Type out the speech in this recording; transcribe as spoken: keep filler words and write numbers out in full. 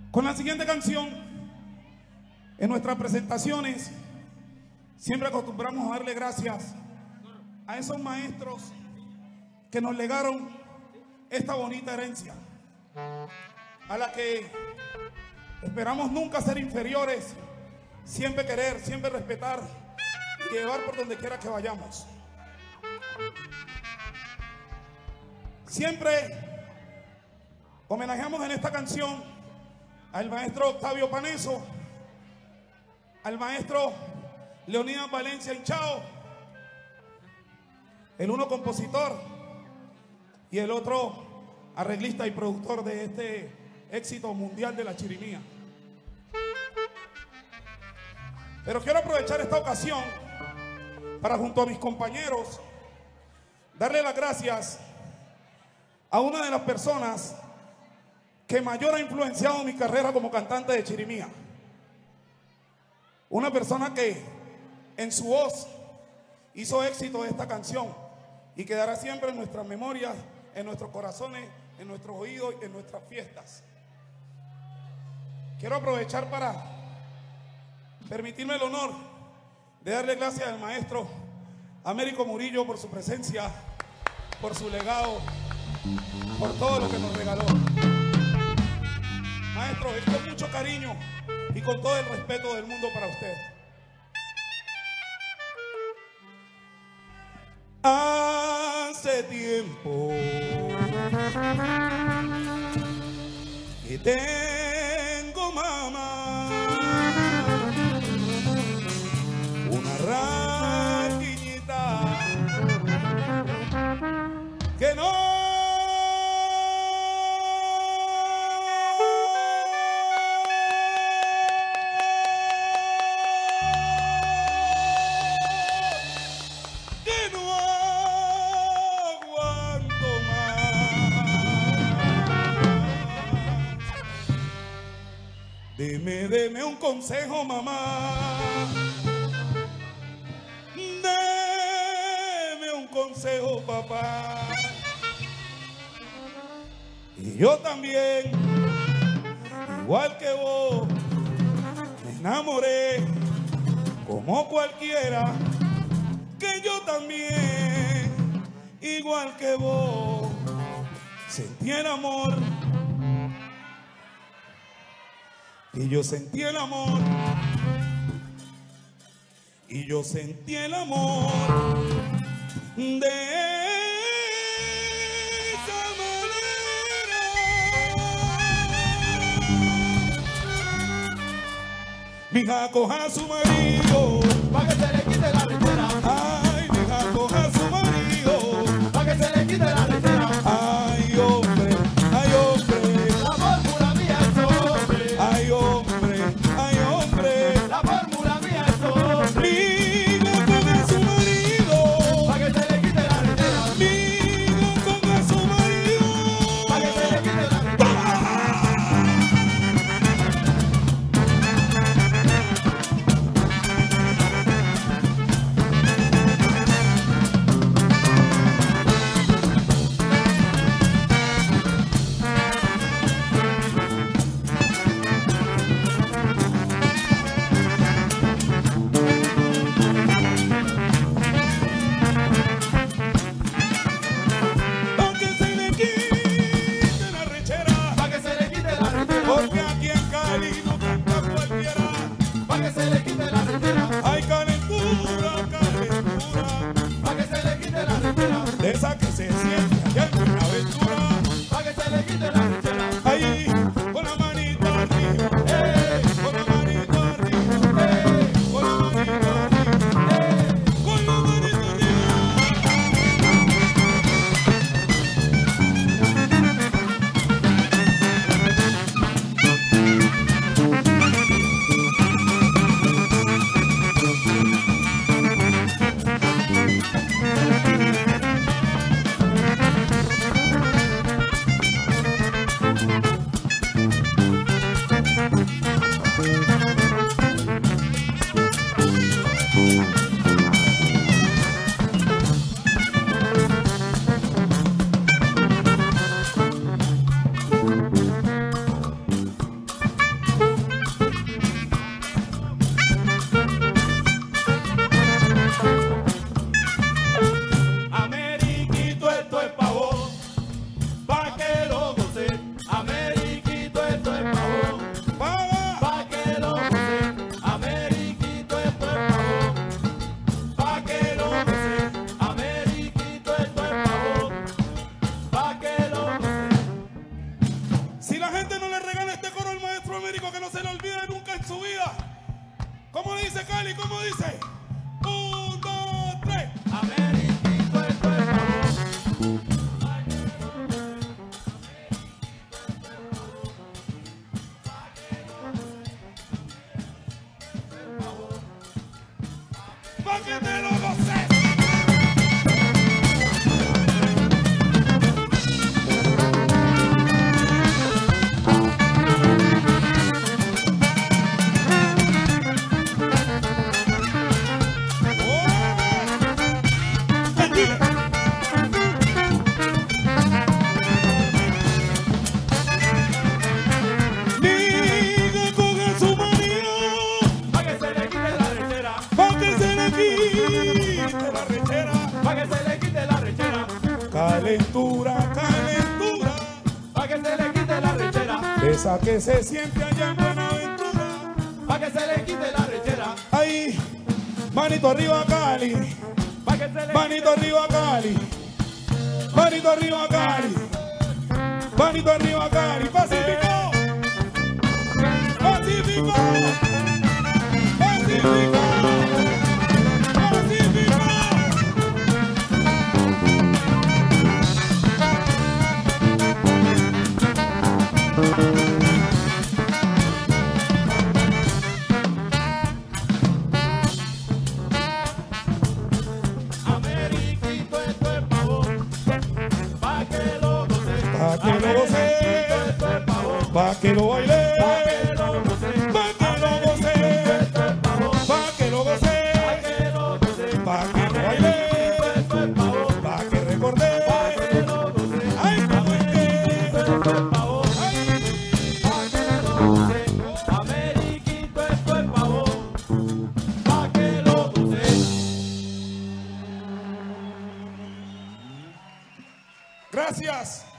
Con la siguiente canción, en nuestras presentaciones, siempre acostumbramos a darle gracias a esos maestros que nos legaron esta bonita herencia, a la que esperamos nunca ser inferiores, siempre querer, siempre respetar y llevar por donde quiera que vayamos. Siempre homenajeamos en esta canción al maestro Octavio Paneso, al maestro Leonidas Valencia Hinchao, el uno compositor y el otro arreglista y productor de este éxito mundial de la chirimía. Pero quiero aprovechar esta ocasión para, junto a mis compañeros, darle las gracias a una de las personas que mayor ha influenciado mi carrera como cantante de chirimía. Una persona que en su voz hizo éxito de esta canción y quedará siempre en nuestras memorias, en nuestros corazones, en nuestros oídos y en nuestras fiestas. Quiero aprovechar para permitirme el honor de darle gracias al maestro Américo Murillo por su presencia, por su legado, por todo lo que nos regaló. Maestro, es con mucho cariño y con todo el respeto del mundo para usted. Hace tiempo que tengo, mamá, una raquiñita que no Deme, deme un consejo, mamá. Deme un consejo, papá. Y yo también, igual que vos, me enamoré como cualquiera. Que yo también, igual que vos, sentí el amor. Y yo sentí el amor, y yo sentí el amor de esa manera. Mija, coja a su marido, pa' que se le quite la rechera. Ay, mija, coja a su marido, pa' que se le quite la rechera. Ay, hombre, ay, hombre. La fórmula mía es hombre. Ay, hombre, ay, hombre. La fórmula mía es hombre. Mija, coja a su marido, pa' que se le quite la rechera. Mija, coja a su marido, pa' que se le quite la rechera. algo que no se le olvide nunca en su vida. ¿Cómo dice Cali? ¿Cómo dice? Un, dos, tres. Ameriquito, esto es pavo. Pa' que te lo goces. Calentura, calentura, Pa' que se le quite la rechera, esa que se siente allá en Buenaventura. pa' que se le quite la rechera, Ahí, manito arriba Cali, pa' que se le manito arriba Cali, manito arriba Cali, manito arriba Cali, Pacífico, Pacífico, Pacífico, Pacífico. Ameriquito, esto es pavo, pa' que lo goce, Pa' que lo goce, esto es pavo, pa' que lo baile, pa' que lo goce, pa' que lo goce, esto es pavo, pa' que lo goce, pa' que lo goce, pa' que lo baile, esto es pavo, pa' que recordé. pa' que lo goce, Ay, cómo es que, esto es pavo, ay, pa' que lo goce, Ameriquito, esto es pavo, pa' que lo goce. gracias.